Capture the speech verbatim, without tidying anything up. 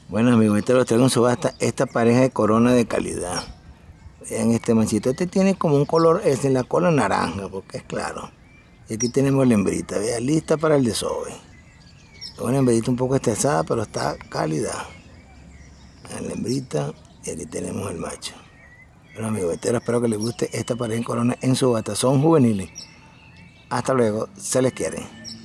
Bueno, amigos, este lo traigo en subasta, esta pareja de corona de calidad. Vean este machito, este tiene como un color, es en la cola naranja, porque es claro. Y aquí tenemos la hembrita, vean, lista para el desove. Es una hembrita un poco estresada, pero está calidad. Vean la hembrita, y aquí tenemos el macho. Bueno, amigos, veteros, espero que les guste esta pareja de corona en subasta. Son juveniles. Hasta luego, se les quiere.